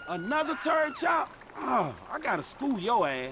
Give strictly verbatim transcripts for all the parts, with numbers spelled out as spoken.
Another turd chop? Oh, I gotta school your ass.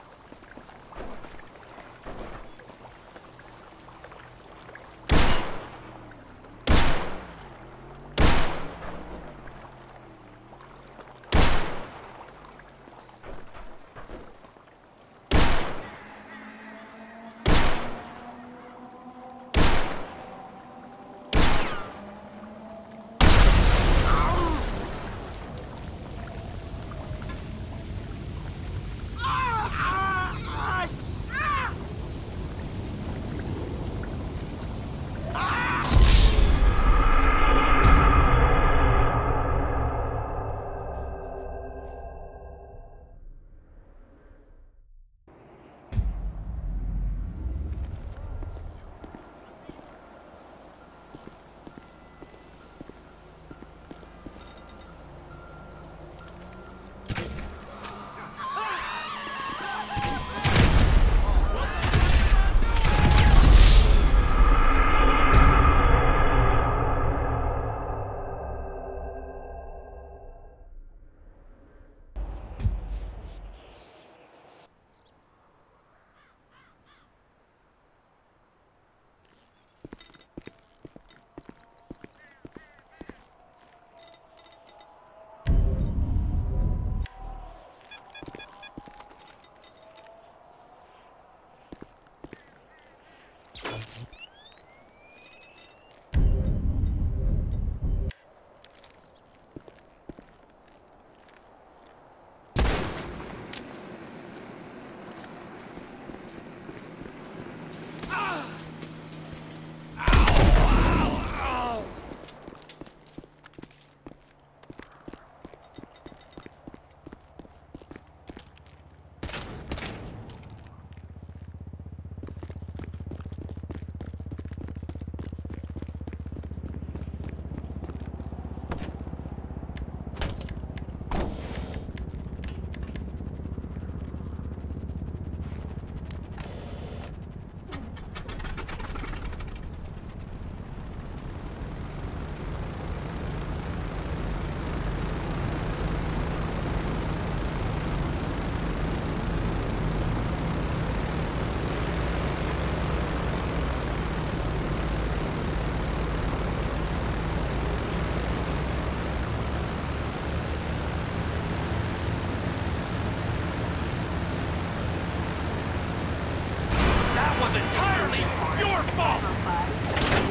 Entirely your fault!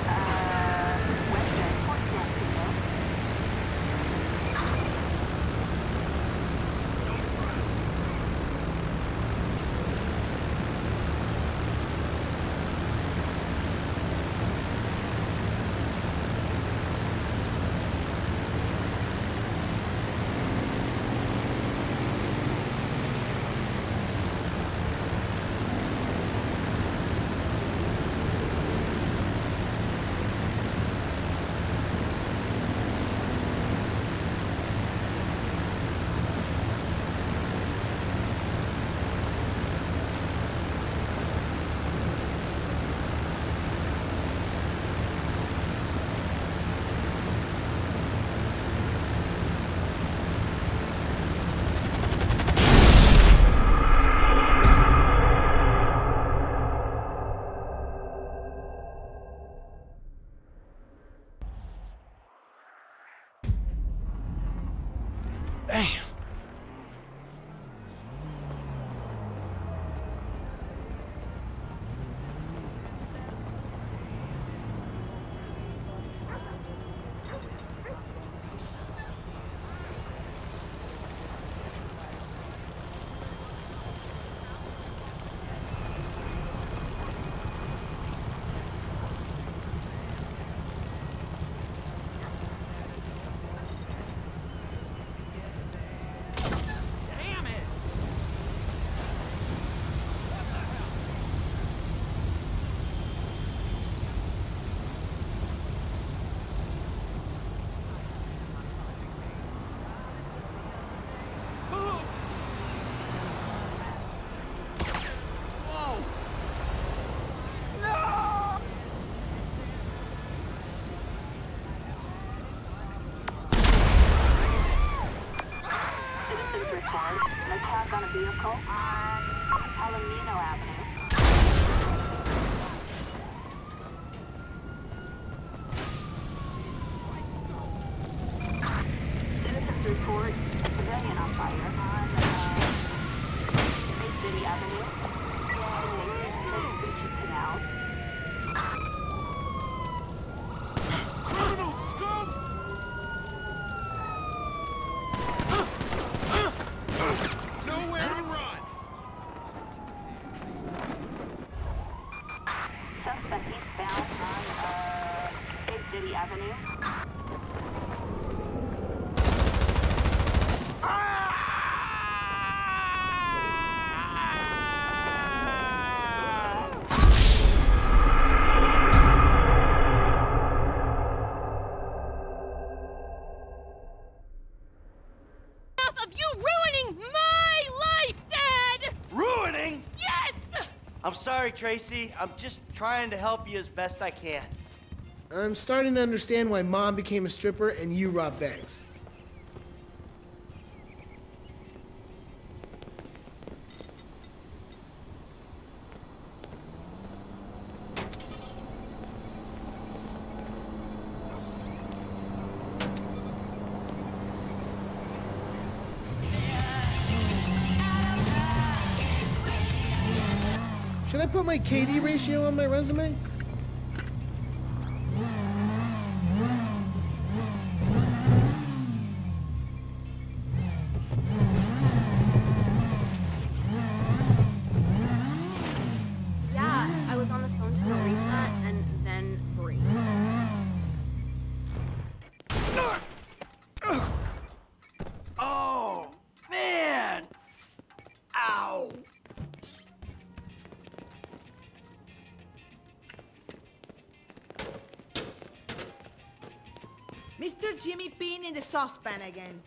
Damn. report an attack on a vehicle on Palomino Avenue. Citizens report a civilian on fire on uh, Bay City Avenue. Beachy Canal. Criminal scum! Nowhere to run! Suspect eastbound on uh, Bay City Avenue. Of you ruining my life, Dad! Ruining? Yes! I'm sorry, Tracy. I'm just trying to help you as best I can. I'm starting to understand why Mom became a stripper and you robbed banks. Should I put my K D ratio on my resume? Yeah, I was on the phone to Marisa and then Bree. Oh, man! Ow! Mister Jimmy Bean in the saucepan again.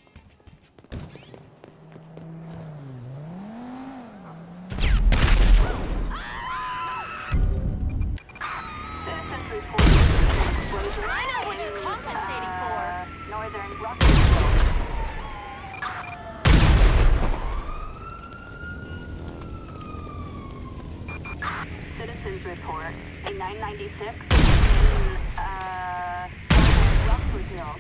Citizens report an explosion I know what you're in, compensating uh, northern Rockville. Citizens report a nine ninety-six in uh, Rockford Hills.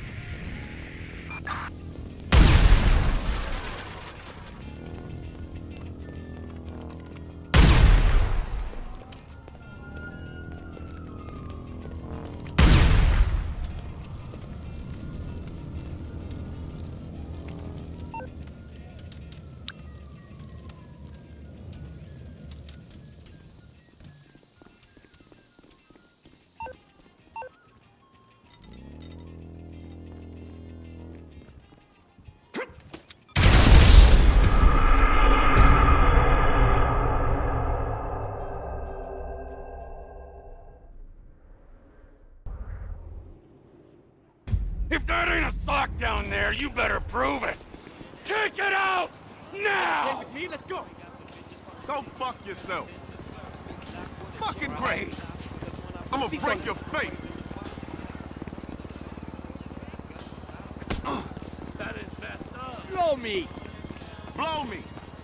If that ain't a sock down there, you better prove it! Take it out! Now! With me, let's go. Go fuck yourself. Fucking great. I'm gonna break your face. That is messed up. Blow me. Blow me.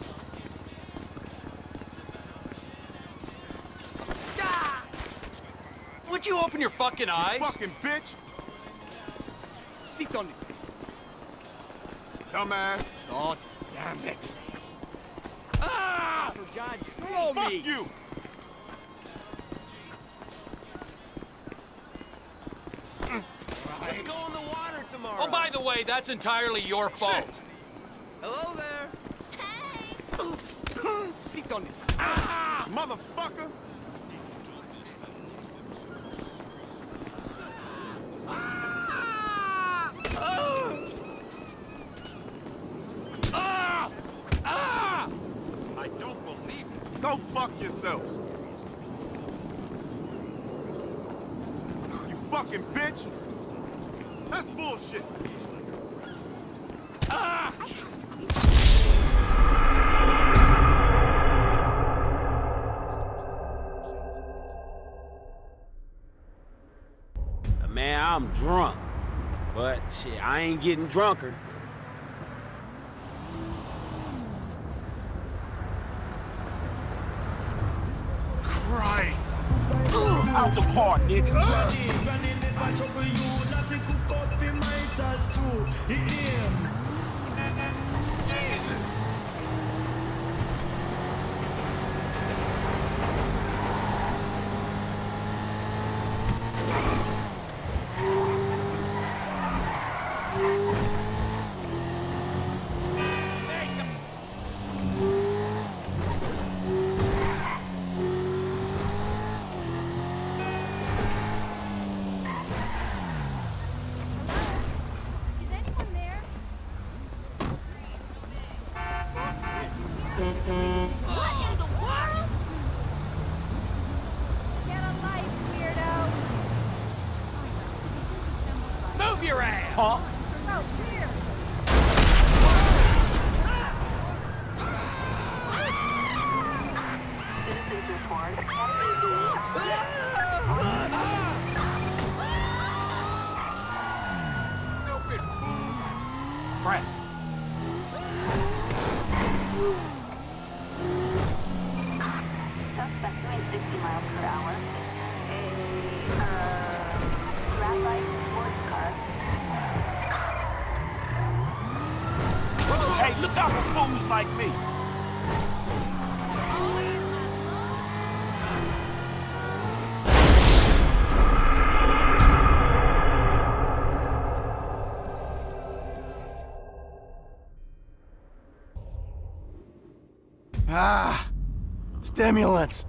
Would you open your fucking eyes? Fucking bitch. Sit on it. Dumbass. Oh, damn it. Ah! For God's sake. Blow Fuck me. you. Let's go in the water tomorrow. Oh, by the way, that's entirely your fault. Shit. Hello there. Sit on it. Ah! Motherfucker. Ah! Ah! I don't believe it. Go fuck yourself. You fucking bitch. That's bullshit. Ah! Man, I'm drunk. But shit, I ain't getting drunker. Christ! Out the car, nigga. Jesus! Is anyone there? What in the world? Get a life, weirdo. Move your ass! Punk. So weird. Citizens report S U V Stupid fool! Crap. suspect doing sixty miles per hour. A uh, graphite sports car. Hey, look out for fools like me. Ah, stimulants.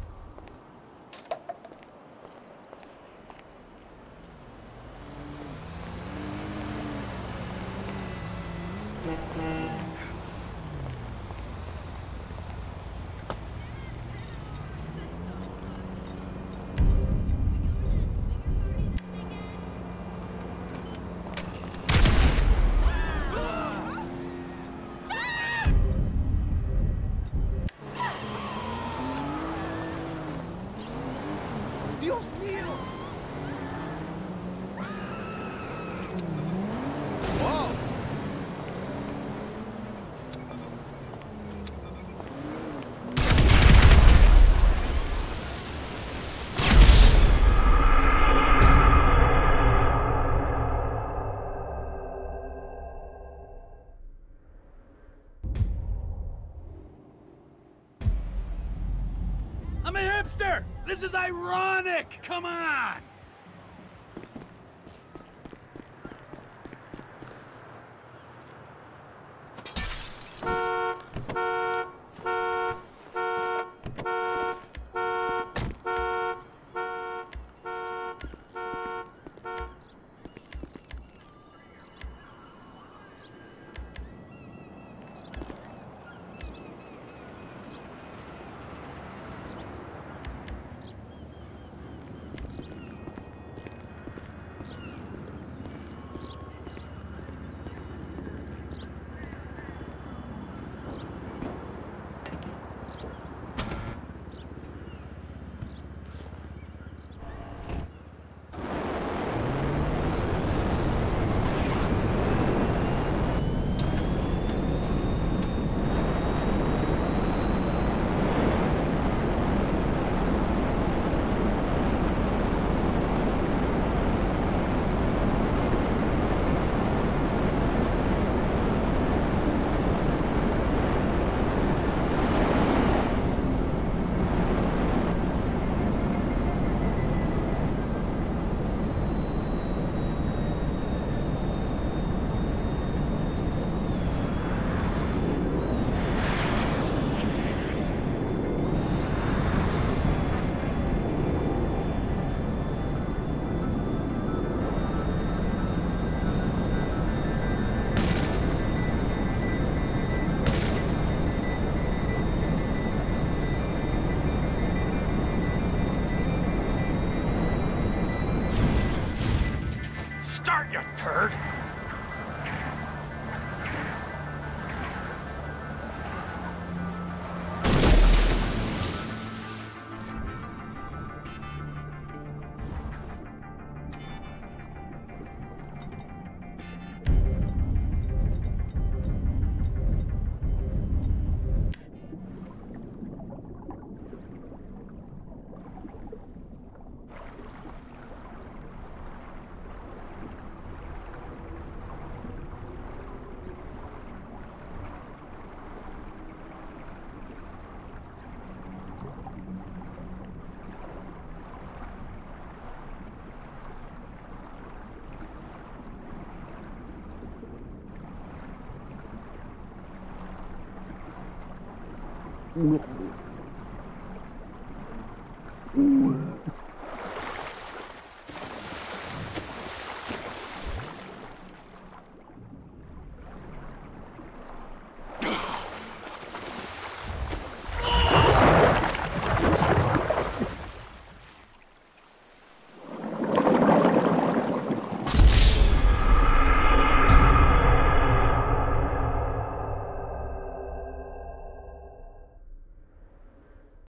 Dios mío! Whoa! I'm a hipster! This is ironic! Come on! Start, you turd! Mm-hmm.